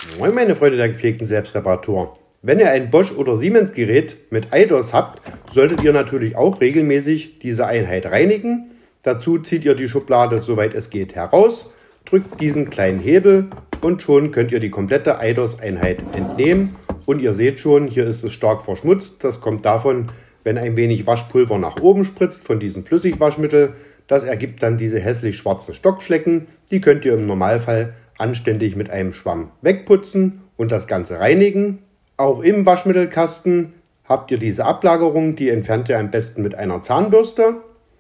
Moin meine Freunde der gepflegten Selbstreparatur. Wenn ihr ein Bosch oder Siemens Gerät mit eidos habt, solltet ihr natürlich auch regelmäßig diese Einheit reinigen. Dazu zieht ihr die Schublade soweit es geht heraus, drückt diesen kleinen Hebel und schon könnt ihr die komplette eidos Einheit entnehmen. Und ihr seht schon, hier ist es stark verschmutzt. Das kommt davon, wenn ein wenig Waschpulver nach oben spritzt von diesem Flüssigwaschmittel. Das ergibt dann diese hässlich schwarzen Stockflecken. Die könnt ihr im Normalfall anständig mit einem Schwamm wegputzen und das Ganze reinigen. Auch im Waschmittelkasten habt ihr diese Ablagerung, die entfernt ihr am besten mit einer Zahnbürste.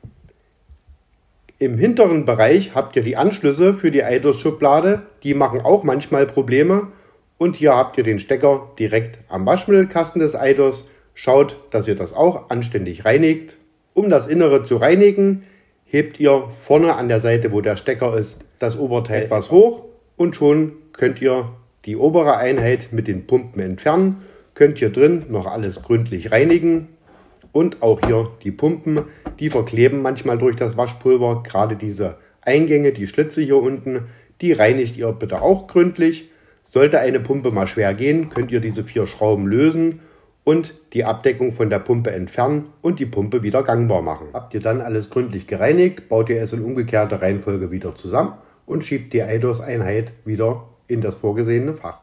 Im hinteren Bereich habt ihr die Anschlüsse für die eidos-Schublade, die machen auch manchmal Probleme. Und hier habt ihr den Stecker direkt am Waschmittelkasten des eidos. Schaut, dass ihr das auch anständig reinigt. Um das Innere zu reinigen, hebt ihr vorne an der Seite, wo der Stecker ist, das Oberteil etwas hoch und schon könnt ihr die obere Einheit mit den Pumpen entfernen. Könnt hier drin noch alles gründlich reinigen und auch hier die Pumpen, die verkleben manchmal durch das Waschpulver. Gerade diese Eingänge, die Schlitze hier unten, die reinigt ihr bitte auch gründlich. Sollte eine Pumpe mal schwer gehen, könnt ihr diese 4 Schrauben lösen und die Abdeckung von der Pumpe entfernen und die Pumpe wieder gangbar machen. Habt ihr dann alles gründlich gereinigt, baut ihr es in umgekehrter Reihenfolge wieder zusammen und schiebt die eidos-Einheit wieder in das vorgesehene Fach.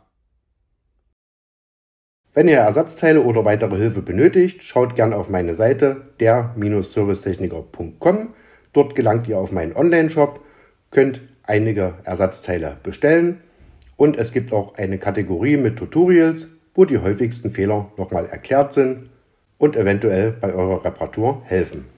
Wenn ihr Ersatzteile oder weitere Hilfe benötigt, schaut gern auf meine Seite der-servicetechniker.com. Dort gelangt ihr auf meinen Online-Shop, könnt einige Ersatzteile bestellen und es gibt auch eine Kategorie mit Tutorials, wo die häufigsten Fehler nochmal erklärt sind und eventuell bei eurer Reparatur helfen.